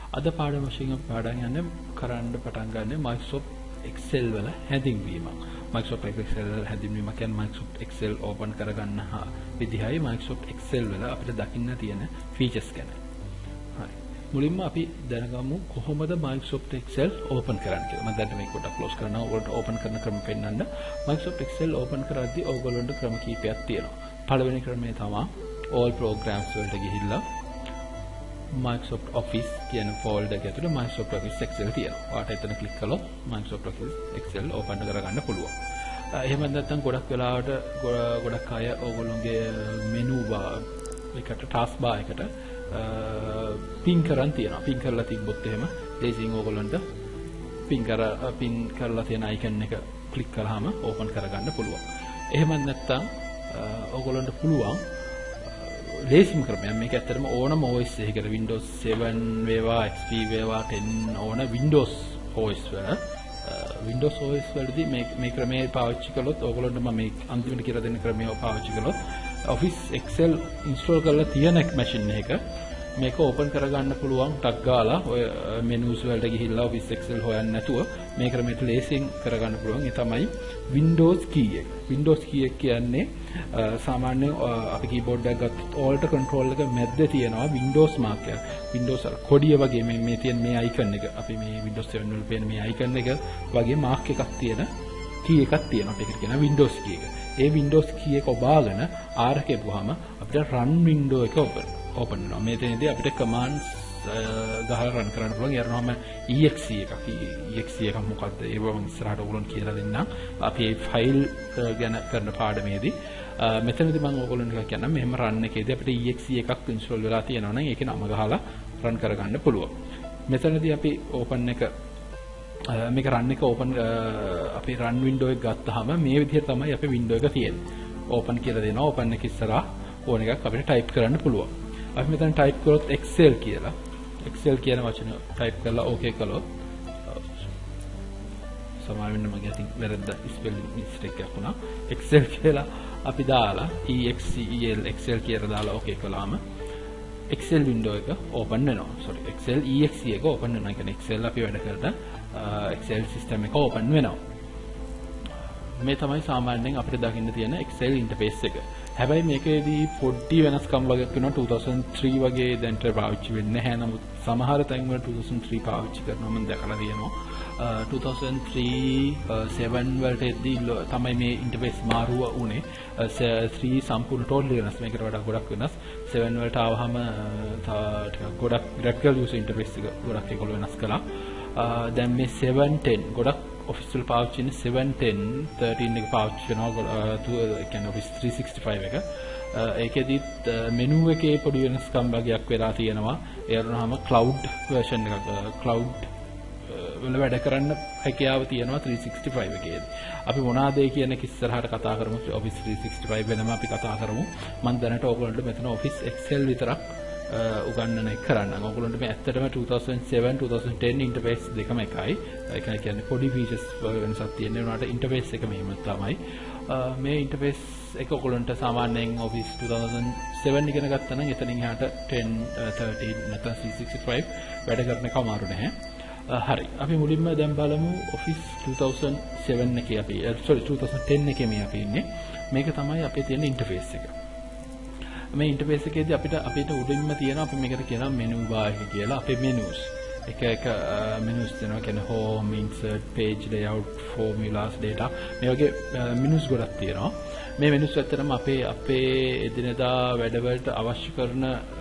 අද පාඩම වශයෙන් අපි පාඩම් යන්නේ කරන්න පටන් ගන්න Microsoft Excel වල හැඳින්වීමක්. Microsoft Excel වල හැඳින්වීම කියන්නේ Microsoft Excel open කරගන්න විදිහයි Microsoft Excel වල අපිට දකින්න තියෙන features ගැන. හරි. මුලින්ම අපි දැනගමු කොහොමද Microsoft Excel open කරන්නේ කියලා. මම දැන් මේක පොඩ්ඩක් close කරනවා. ඔයගොල්ලෝ open කරන ක්‍රම පෙන්නන්න. Microsoft Excel open කරද්දී ඔයගොල්ලන්ට ක්‍රම කීපයක් තියෙනවා. පළවෙනි ක්‍රමය තමයි all programs වලට ගිහිල්ලා Microsoft Office කියන folder එක ඇතුළේ Microsoft Office Excel තියෙනවා. ඔයාලට එතන click කළොත් Microsoft Office Excel open කරගන්න පුළුවන්. එහෙම නැත්නම් ගොඩක් වෙලාවට ගොඩක් අය ඕගොල්ලෝගේ menu bar එකට task bar එකට pin කරන් තියෙනවා. pin කරලා තිබ්බොත් එහෙම ලේසියෙන් ඕගොල්ලන්ට pin කරලා තියෙන icon එක click කරාම open කරගන්න පුළුවන්. එහෙම නැත්නම් ඕගොල්ලන්ට පුළුවන් ලේසිම ක්‍රමයක් මේක ඇත්තටම ඕනම OS එකකට Windows 7 වේවා XP වේවා 10 ඕන Windows OS වලදී මේ ක්‍රමය පාවිච්චි කළොත් ඕගොල්ලන්ට මම මේ අන්තිමට කියලා දෙන්න ක්‍රමය පාවිච්චි කළොත් Office Excel install කරලා තියෙන machine එක මේක open කරගන්න පුළුවන් ටක් ගාලා ඔය menus වලට ගිහිල්ලා Office Excel හොයන්න නැතුව මේ ක්‍රමයට ලේසියෙන් කරගන්න පුළුවන්. ඒ තමයි Windows key එක. Windows key එක කියන්නේ සාමාන්‍යයෙන් අපි keyboard එක ගත්තොත් alt control එක මැද්දේ තියෙනවා Windows mark එක. Windows කොඩිය වගේ මේ තියෙන මේ icon එක. අපි මේ Windows 7 වල පේන මේ icon එක වගේ mark එකක් තියෙන key එකක් තියෙනවා. ඒකට කියනවා Windows key එක. ඒ Windows key එක ඔබාගෙන R කෙරුවාම අපිට run window එක open වෙනවා. මේ තැනදී අපිට commands ගහලා run කරන්න පුළුවන්. ඊරනම exe එකක්. exe එක මොකක්ද? ඒක මම ඉස්සරහට ඕගොල්ලන්ට කියලා දෙන්නම්. අපි මේ ෆයිල් ගැන කරන පාඩමේදී මෙතනදී මම ඕගොල්ලන්ට කියන්නම් මෙහෙම run එකේදී අපිට exe එකක් install වෙලා තියෙනවා නම් ඒකේ නම ගහලා run කරගන්න පුළුවන්. මෙතනදී අපි open එක මේක run එක open අපි run window එක ගත්තාම මේ විදිහට තමයි අපේ window එක තියෙන්නේ. open කියලා දෙනවා. open එක ඉස්සරහා ඕන එකක් අපිට type කරන්න පුළුවන්. අපි මෙතන type කරොත් Excel කියලා. Excel කියන වචන type කරලා okay කළොත් සමාන වෙන්න මගේ අතින් වැරද්ද spelling mistake එකක් වුණා. Excel කියලා අපි දාලා EXCEL Excel කියලා දාලා okay කළාම Excel window එක open වෙනවා. sorry Excel EXE එක open වෙනවා. කියන්නේ Excel අපි වැඩ කරන Excel system එක open වෙනවා. මේ තමයි සාමාන්‍යයෙන් අපිට දකින්න තියෙන Excel interface එක. හැබැයි මේකේදී පොඩි වෙනස්කම් වගේ වෙනවා 2003 වගේ දැන්ට පාවිච්චි වෙන්නේ නැහැ. නමුත් සමහර තැන්වල 2003 පාවිච්චි කරනවා මම දැකලා තියෙනවා. 2003 7 වලටදී තමයි මේ ඉන්ටර්ෆේස් මාරුව උනේ. 3 සම්පූර්ණ totally වෙනස්. මේකට වඩා ගොඩක් වෙනස්. 7 වලට ආවහම ටිකක් ගොඩක් graphical user interface එක ගොඩක් ඒගොල්ලෝ වෙනස් කළා. දැන් මේ 710 ගොඩක් official පාවිච්චි වෙන 710 13 එක පාවිච්චි කරනවා. කියන්නේ Office 365 එක. ඒකෙදි menu එකේ පොඩි වෙනස්කම් වගේක් වෙලා තියෙනවා. ඒ වුණාම cloud version එකක් cloud වල වැඩ කරන්න හැකියාව තියෙනවා 365 එකේදී. අපි මොනවාද කියන එක ඉස්සරහට කතා කරමු. Office 365 වෙනම අපි කතා කරමු. මම දැනට ඕගොල්ලන්ට මෙතන Office Excel විතරක් උගන්වන එක කරන්න. ඔයගොල්ලන්ට මේ ඇත්තටම 2007 2010 ඉන්ටර්ෆේස් දෙකම එකයි. ඒ කියන්නේ පොඩි ෆීචර්ස් වෙනසක් තියෙන උනාට ඉන්ටර්ෆේස් එක මෙහෙම තමයි. මේ ඉන්ටර්ෆේස් එක ඔයගොල්ලන්ට සාමාන්‍යයෙන් Office 2007 ඉගෙන ගත්තා නම් එතනින් එහාට 10 13 නැත්නම් 365 වැඩ කරන එක අමාරු නැහැ. හරි. අපි මුලින්ම දැන් බලමු Office 2007 එකේ අපි 2010 එකේ මේ අපි ඉන්නේ. මේක තමයි අපේ තියෙන ඉන්ටර්ෆේස් එක. මේ ඉන්ටර්ෆේස් එකේදී අපිට උඩින්ම තියෙන අපි මේකට කියනවා menu bar එක කියලා. අපේ menus එක menus තියෙනවා. කියන්නේ home, insert, page layout, formulas, data මේ වගේ menus ගොඩක් තියෙනවා. මේ menus ඇත්තටම අපේ එදිනෙදා වැඩවලට අවශ්‍ය කරන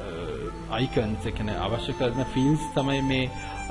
icons ඒ කියන්නේ අවශ්‍ය කරන fields තමයි මේ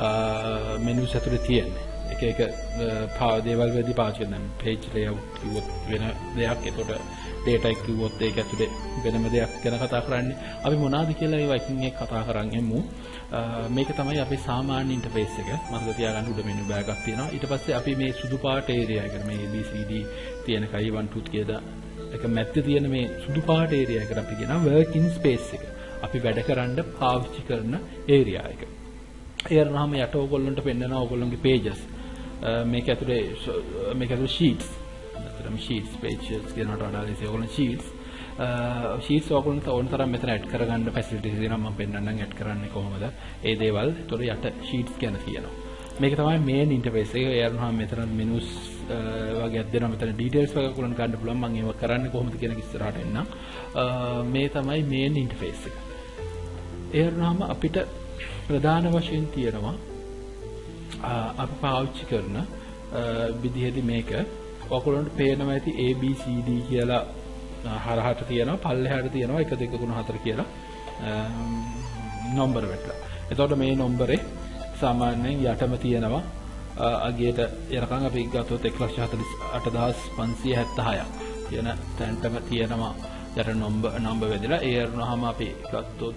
menus ඇතුලේ තියෙන්නේ. එක දේවල් වලදී පාවිච්චි කරන page layout කිව්වොත් වෙන දෙයක්. එතකොට data එක කිව්වොත් ඒක ඇතුලේ වෙනම දෙයක් ගැන කතා කරන්නේ. අපි මොනවාද කියලා ඒවා එකින් එක කතා කරන් යමු. මේක තමයි අපේ සාමාන්‍ය ඉන්ටර්ෆේස් එක. මතක තියාගන්න උඩ menu bar එකක් තියෙනවා. ඊට පස්සේ අපි මේ සුදු පාට area එක මේ ABCD තියෙන කයි 1 2 කියලා එක මැද්දේ තියෙන මේ සුදු පාට area එකට අපි කියනවා working space එක. අපි වැඩ කරන්න පාවිච්චි කරන area එක. ඒ වගේම යට ඕගොල්ලන්ට පෙන්නනවා ඕගොල්ලන්ගේ pages. මේක ඇතුලේ sheets. නැත්නම් sheets pages කියනකට වඩා ඒගොල්ලන් sheets ෂීට්ස් ඔයගොල්ලන්ට ඕන තරම් මෙතන ඇඩ් කරගන්න ෆැසිලිටිස් තියෙනවා මම පෙන්නන්නම් ඇඩ් කරන්නේ කොහොමද ඒ දේවල් ඒතකොට යට ෂීට්ස් ගැන තියෙනවා මේක තමයි මේන් ඉන්ටර්ෆේස් එක ඒ අරනහම මෙතන මෙනුස් වගේක් දෙනවා මෙතන ඩීටේල්ස් වගේ ඔයගොල්ලන්ට ගන්න පුළුවන් මම ඒක කරන්නේ කොහොමද කියන එක ඉස්සරහට එන්නම් මේ තමයි මේන් ඉන්ටර්ෆේස් එක ඒ අරනහම අපිට ප්‍රධාන වශයෙන් තියෙනවා අපි පාවිච්චි කරන විදිහදී මේක ඔයගොල්ලන්ට පේනවා ඇති ABCD කියලා හරහට තියෙනවා පල්ලෙහාට තියෙනවා 1 2 3 4 කියලා නම්බර වෙట్లా. එතකොට මේ නම්බරේ සාමාන්‍යයෙන් යටම තියෙනවා අගේට යනකම් අපි ගත්තොත් 148576ක් කියන තැනටම තියෙනවා යට නම්බර් වෙදලා ඒ අරනහම අපි ගත්තොත්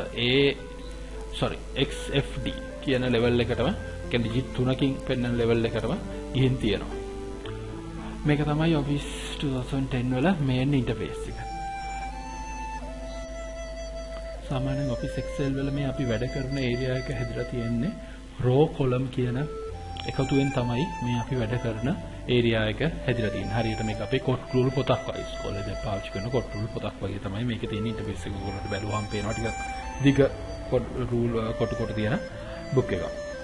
XFD කියන ලෙවල් එකටම කියන්නේ ඩිජිට් 3කින් පෙන්නන ලෙවල් එකටම ගිහින් තියෙනවා. මේක තමයි Office 2010 වල මේන් ඉන්ටර්ෆේස් එක. සාමාන්‍යයෙන් Office Excel වල මේ අපි වැඩ කරන ඒරියා එක හැදලා තියෙන්නේ row column කියන එකතුවෙන් තමයි මේ අපි වැඩ කරන ඒරියා එක හැදලා තියෙන්නේ. හරියට මේක අපේ කොට රූල් පොතක් වගේ ඉස්කෝලේ දැන් පාවිච්චි කරන කොට රූල් පොතක් වගේ තමයි මේකේ තියෙන ඉන්ටර්ෆේස් එක. ඔයගොල්ලන්ට බැලුවාම පේනවා ටිකක් දිග කොට රූල් කොට තියෙන බුක් එකක්.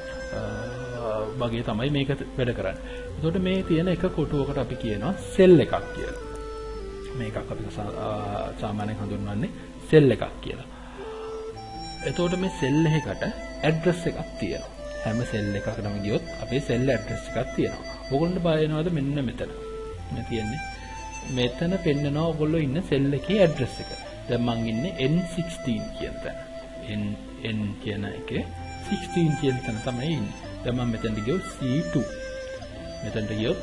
වගේ තමයි මේක වැඩ කරන්නේ. එතකොට මේ තියෙන එක කොටුවකට අපි කියනවා සෙල් එකක් කියලා. මේකක් අපි සාමාන්‍යයෙන් හඳුන්වන්නේ සෙල් එකක් කියලා. එතකොට මේ සෙල් එකකට ඇඩ්‍රස් එකක් තියෙනවා. හැම සෙල් එකකටම ගියොත් අපේ සෙල් ඇඩ්‍රස් එකක් තියෙනවා. ඕගොල්ලන්ට බය වෙනවද මෙන්න මෙතන. මේ තියෙන්නේ මෙතන පෙන්නනවා ඔයගොල්ලෝ ඉන්න සෙල් එකේ ඇඩ්‍රස් එක. දැන් මං ඉන්නේ N16 කියන තැන. N කියන එකේ 16 කියන තැන තමයි ඉන්නේ. දැන් මම මෙතනට ගියොත් C2 මෙතනට ගියොත්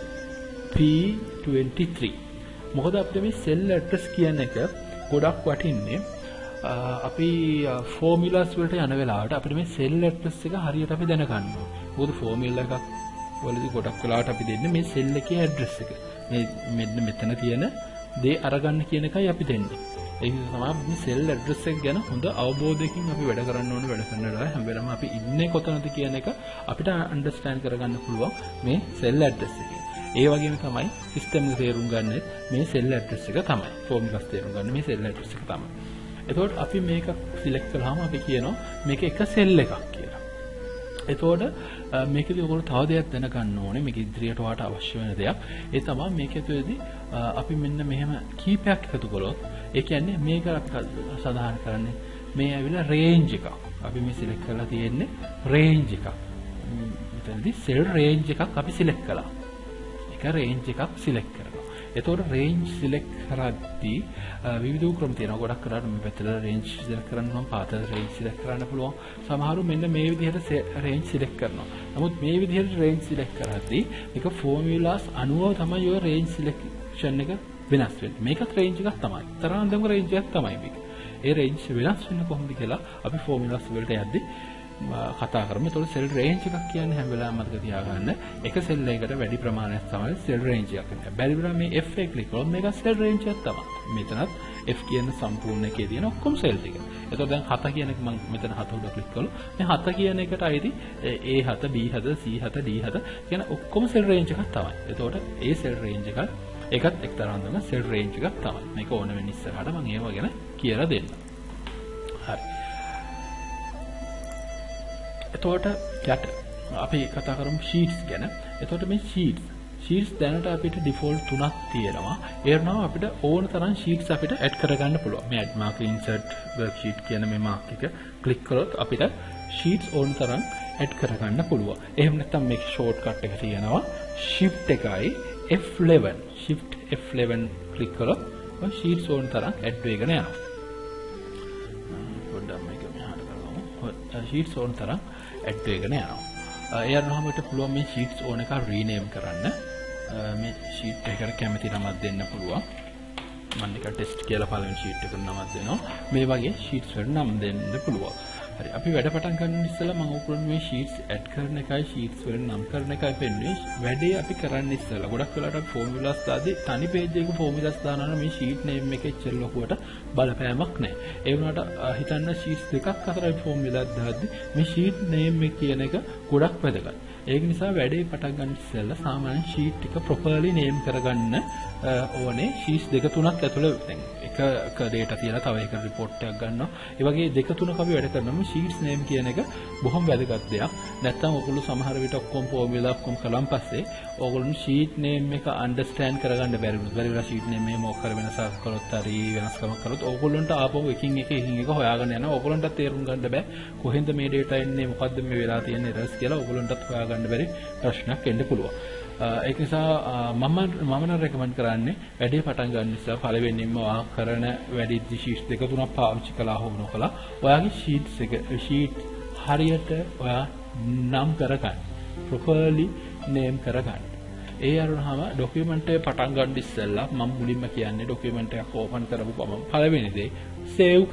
P23 මොකද අපිට මේ සෙල් ඇඩ්‍රස් කියන එක ගොඩක් වටින්නේ අපි ෆෝමියුලාස් වලට යන වෙලාවට අපිට මේ සෙල් ඇඩ්‍රස් එක හරියට අපි දැනගන්න ඕනේ. මොකද ෆෝමියුලා එකක් වලදී ගොඩක් වෙලාවට අපි දෙන්නේ මේ සෙල් එකේ ඇඩ්‍රස් එක. මේ මෙතන තියෙන දේ අරගන්න කියන එකයි අපි දෙන්නේ. ඒක තමයි මේ සෙල් ඇඩ්‍රස් එක ගැන හොඳ අවබෝධයකින් අපි වැඩ කරන්න ඕනේ. වැඩ කරන වෙලාවේ හැම වෙලාවෙම අපි ඉන්නේ කොතනද කියන එක අපිට අන්ඩර්ස්ටෑන්ඩ් කරගන්න පුළුවන් මේ සෙල් ඇඩ්‍රස් එකෙන්. ඒ වගේම තමයි සිස්ටම් එක තේරුම් ගන්න මේ සෙල් ඇඩ්‍රස් එක තමයි. ෆෝමියුලාස් තේරුම් ගන්න මේ සෙල් ඇඩ්‍රස් එක තමයි. එතකොට අපි මේක සිලෙක්ට් කළාම අපි කියනවා මේක එක සෙල් එකක් කියලා. එතකොට මේකදී ඔයගොල්ලෝ තව දෙයක් දැනගන්න ඕනේ. මේක ඉදිරියට වාට අවශ්‍ය වෙන දෙයක්. ඒ තමයි මේකේදී අපි මෙන්න මෙහෙම කීපයක් එකතු කළොත් ඒ කියන්නේ මේක අපි සඳහන් කරන්නේ මේ ඇවිල්ලා රේන්ජ් එකක්. අපි මේ සිලෙක්ට් කරලා තියෙන්නේ රේන්ජ් එකක්. මෙතනදී සෙල් රේන්ජ් එකක් අපි සිලෙක්ට් කළා. ඒක රේන්ජ් එකක් සිලෙක්ට් කරනවා. එතකොට රේන්ජ් සිලෙක්ට් කරද්දී විවිධ ක්‍රම තියෙනවා. ගොඩක් කරාට මේ පැත්තට රේන්ජ් සිලෙක්ට් කරන්න නම් පාතල රේන්ජ් සිලෙක්ට් කරන්න පුළුවන්. සමහරු මෙන්න මේ විදිහට රේන්ජ් සිලෙක්ට් කරනවා. නමුත් මේ විදිහට රේන්ජ් සිලෙක්ට් කරද්දී මේක ෆෝමියුලාස් අනුව තමයි ඔය රේන්ජ් සිලෙක්ෂන් එක වෙනස් වෙන්නේ. මේකත් රේන්ජ් එකක් තමයි. තරහන්දම රේන්ජ් එකක් තමයි මේක. ඒ රේන්ජ් වෙනස් වෙන්නේ කොහොමද කියලා අපි ෆෝමියුලාස් වලට යද්දී කතා කරමු. ඒතකොට සෙල් රේන්ජ් එකක් කියන්නේ හැම වෙලාවෙම මතක තියාගන්න එක සෙල් එකකට වැඩි ප්‍රමාණයක් තමයි සෙල් රේන්ජ් එකක් කියන්නේ. බැරි වෙලා මේ F එක ක්ලික් කරොත් මේක සෙල් රේන්ජ් එකක් තමයි. මෙතනත් F කියන සම්පූර්ණ එකේ තියෙන ඔක්කොම සෙල් ටික. එතකොට දැන් 7 කියන එක මම මෙතන 7 උඩ ක්ලික් කළොත් මේ 7 කියන එකට අයිති A7 B7 C7 D7 කියන ඔක්කොම සෙල් රේන්ජ් එකක් තමයි. එතකොට ඒ සෙල් රේන්ජ් එකත් ඒකත් එක්තරාන්දම සෙල් රේන්ජ් එකක් තමයි. මේක ඕන වෙන ඉස්සරහට මම ඒව ගැන කියලා දෙන්න. හරි. එතකොට යට අපි කතා කරමු ෂීට්ස් ගැන. එතකොට මේ ෂීට්ස් දැනට අපිට ඩිෆෝල්ට් 3ක් තියෙනවා. ඒ වුණාම අපිට ඕන තරම් ෂීට්ස් අපිට ඇඩ් කරගන්න පුළුවන්. මේ ඇඩ් මාක් ඉන්සර්ට් වර්ක්ෂීට් කියන මේ මාක් එක ක්ලික් කරොත් අපිට ෂීට්ස් ඕන තරම් ඇඩ් කරගන්න පුළුවන්. එහෙම නැත්නම් මේක ෂෝට් කට් එක තියෙනවා. shift එකයි F11 shift F11 ක්ලික් කරොත් ඔය ෂීට්ස් ඕන තරම් ඇඩ් වෙගෙන යනවා. පොඩ්ඩක් මේක මෙහාට කරගමු. ෂීට්ස් ඕන තරම් ඇඩ් වෙගෙන යනවා. ඒ අරනහම අපිට පුළුවන් මේ ෂීට්ස් ඕන එක රීනේම් කරන්න. මේ ෂීට් එකකට කැමති නමක් දෙන්න පුළුවන්. මම නිකන් ටෙස්ට් කියලා පළවෙනි ෂීට් එකට නමක් දෙනවා. මේ වගේ ෂීට්ස් වලට නම් දෙන්න පුළුවන්. හරි අපි වැඩ පටන් ගන්න ඉස්සෙල්ලා මම ඔයගොල්ලෝ මේ sheets add කරන එකයි sheets වල නම් කරන එකයි පෙන්වන්නේ වැඩේ අපි කරන්න ඉස්සෙල්ලා ගොඩක් වෙලාවට formulas දාදී තනි page එකක formulas දානවා නම් මේ sheet name එකේ ඉච්චර ලොකුවට බලපෑමක් නැහැ ඒ වුණාට හිතන්න sheets දෙකක් අතර formula දාද්දි මේ sheet name එක කියන එක ගොඩක් වැදගත් ඒක නිසා වැඩේ පටන් ගන්න ඉස්සෙල්ලා සාමාන්‍ය sheet එක properly name කරගන්න ඕනේ sheets දෙක තුනක් ඇතුළේ දැන් එක data තියලා තව එක report එකක් ගන්නවා ඒ වගේ දෙක තුනක් අපි වැඩ කරනවා sheets name කියන එක බොහොම වැදගත් දෙයක් නැත්නම් ඔයගොල්ලෝ සමහර විට ඔක්කොම formula ඔක්කොම කලම් පස්සේ ඔයගොල්ලෝ sheet name එක understand කරගන්න බැරි වෙනවා sheet name එක මොකක් කර වෙනසක් කරොත් හරි වෙනස්කමක් කරොත් ඔයගොල්ලන්ට ආපහු එකින් එක හොයාගන්න යනවා ඔයගොල්ලන්ට තේරුම් ගන්න බෑ කොහෙන්ද මේ data එන්නේ මොකද්ද මේ වෙලා තියෙන errors කියලා ඔයගොල්ලන්ටත් හොයාගන්න බැරි ප්‍රශ්නයක් එන්න පුළුවන් ඒක නිසා මම නම් රෙකමන්ඩ් කරන්නේ වැඩේ පටන් ගන්න නිසා පළවෙනිම ඔයා කරන වැඩිදි sheets දෙක තුනක් පාවිච්චි කළා හෝ නොකළා ඔයාගේ sheet හරියට ඔයා නම් කරගන්න properly name කරගන්න ඒ අරුණාම document එක පටන් ගන්න ඉස්සෙල්ලා මම මුලින්ම කියන්නේ document එකක් open කරපු ගමන් පළවෙනි දේ save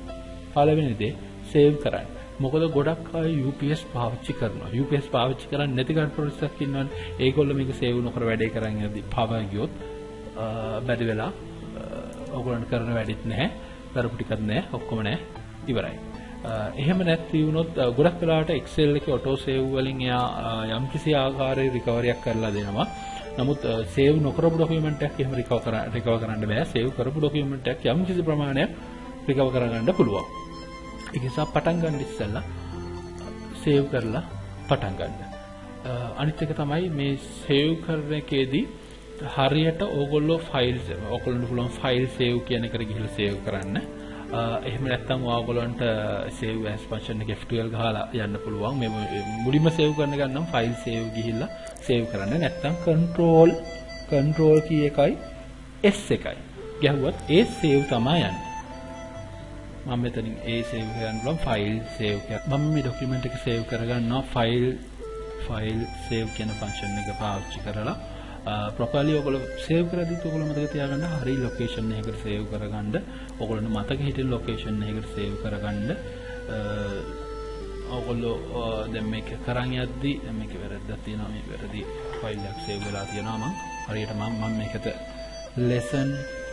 කරන්න මොකද ගොඩක් අය UPS පාවිච්චි කරනවා. UPS පාවිච්චි කරන්නේ නැති කන්ට්‍රෝලර්ස්ක් ඉන්නවනේ. ඒගොල්ලෝ මේක සේව් නොකර වැඩේ කරන් යද්දි පවර් ගියොත් බැරි වෙලා ඔයගොල්ලන් කරන වැඩිත් නැහැ. කරපු ටිකක් නැහැ. ඔක්කොම නැහැ. ඉවරයි. එහෙම නැති වුණොත් ගොඩක් වෙලාවට Excel එකේ auto save වලින් එයා යම්කිසි ආකාරයක recovery-යක් කරලා දෙනවා. නමුත් save නොකරපු document එකක් එහෙම recover කරන්න බෑ. save කරපු document එකක් යම්කිසි ප්‍රමාණයක් recover කරගන්න පුළුවන්. ඒක නිසා පටන් ගන්න ඉස්සෙල්ලා save කරලා පටන් ගන්න. අනිත් එක තමයි මේ save කරන එකේදී හරියට ඕගොල්ලෝ files ඕගොල්ලන්ට පුළුවන් file save කියන එකට ගිහිල්ලා save කරන්න. එහෙම නැත්නම් ඔයගොල්ලන්ට save as function එක F12 ගහලා යන්න පුළුවන්. මේ මුලින්ම save කරන්න ගන්නම් file save ගිහිල්ලා save කරන්න. නැත්නම් control key එකයි S එකයි ගැහුවත් ඒ save තමයි යන්නේ. මම මෙතනින් ඒ save කරන්න බලමු file save එක. මම මේ document එක save කරගන්නවා file save කියන function එක පාවිච්චි කරලා properly ඔයගොල්ලෝ save කරද්දිත් ඔයගොල්ලෝ මතක තියාගන්න හරි location එකකට save කරගන්න. ඔයගොල්ලන්ට මතක හිටින location එකකට save කරගන්න. ඔයගොල්ලෝ දැන් මේක කරන් යද්දි දැන් මේක වැරද්දක් තියෙනවා මේ වැරදි file එකක් save වෙලා තියෙනවා මම හරියට මම මේකට lesson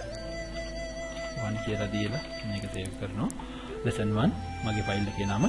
1 කියලා දීලා මේක save කරනවා lesson 1 මගේ file එකේ නම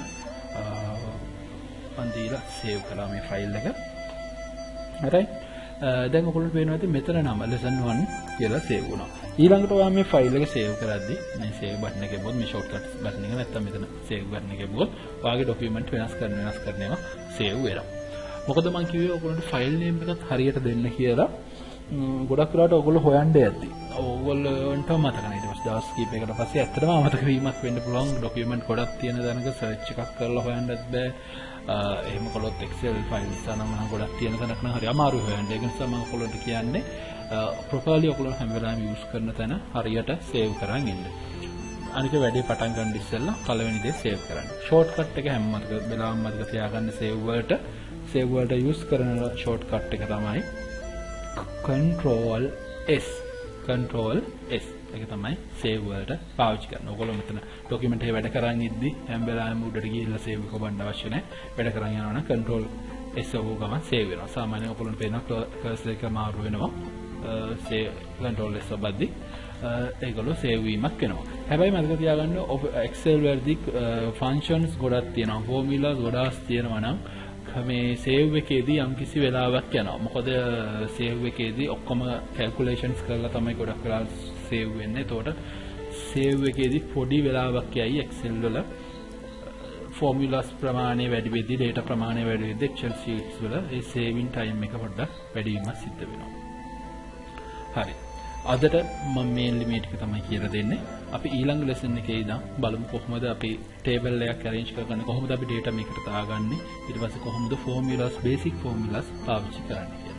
මම දීලා save කරා මේ file එක හරි දැන් ඔයගොල්ලන්ට පේනවා ඇති මෙතන නම lesson 1 කියලා save වුණා ඊළඟට ඔයා මේ file එක save කරද්දි මේ save button එකේ බොත් මේ shortcut button එක නැත්තම් මෙතන save button එකේ බොත් ඔයාගේ document වෙනස් කරනවා save වෙනවා මොකද මම කිව්වේ ඔයගොල්ලන්ට file name එකත් හරියට දෙන්න කියලා ගොඩක් වෙලාවට ඔයගොල්ලෝ හොයන්න යද්දි ඔයගොල්ලන්ට මතක නැහැ ඊට පස්සේ දවස් කීපයකට පස්සේ ඇත්තටම අමතක වීමක් වෙන්න පුළුවන් ડોකියුමන්ට් ගොඩක් තියෙන දැනක සර්ච් එකක් කරලා හොයන්නත් බෑ එහෙම කළොත් Excel files අනම ගොඩක් තියෙන තැනක නම් හරි අමාරුයි හොයන්න ඒක නිසා මම ඔයගොල්ලන්ට කියන්නේ properly ඔයගොල්ලෝ හැම වෙලාවෙම use කරන තැන හරියට save කරන් ඉන්න අනික වැඩේ පටන් ගන්න ඉස්සෙල්ලා පළවෙනි දේ save කරන්න shortcut එක හැම වෙලාවෙම මතක තියාගන්න save වලට use කරන shortcut එක තමයි control S ඒක තමයි save වලට පාවිච්චි කරන්න. ඔයගොල්ලෝ මෙතන document එක වැඩ කරන් ඉද්දි හැම වෙලාවෙම උඩට ගිහිල්ලා save එක ඔබන්න අවශ්‍ය නැහැ. වැඩ කරන් යනවා නම් control S ඔබ ගමන් save වෙනවා. සාමාන්‍යයෙන් ඔයගොල්ලන්ට පේනවා cursor එක මාරු වෙනවා. save control S ඔබද්දි ඒගොල්ලෝ save වීමක් වෙනවා. හැබැයි මතක තියාගන්න Excel වලදී functions ගොඩක් තියෙනවා. formulas ගොඩාක් තියෙනවා නම් මේ save එකේදී යම්කිසි වෙලාවක් යනවා. මොකද save එකේදී ඔක්කොම calculations කරලා තමයි ගොඩක් වෙලා save වෙන්නේ. ඒතකොට save එකේදී පොඩි වෙලාවක් යයි Excel වල formulas ප්‍රමාණය වැඩි වෙද්දී data ප්‍රමාණය වැඩි වෙද්දී Excel sheets වල ඒ saving time එක පොඩ්ඩක් වැඩි වීමක් සිද්ධ වෙනවා. හරි. අදට මම mainly මේ ටික තමයි කියලා දෙන්නේ. අපි ඊළඟ lesson එකේ ඉඳන් බලමු කොහොමද අපි table එකක් arrange කරගන්නේ කොහොමද අපි data මේකට දාගන්නේ ඊට පස්සේ කොහොමද formulas basic formulas පාවිච්චි කරන්නේ කියලා.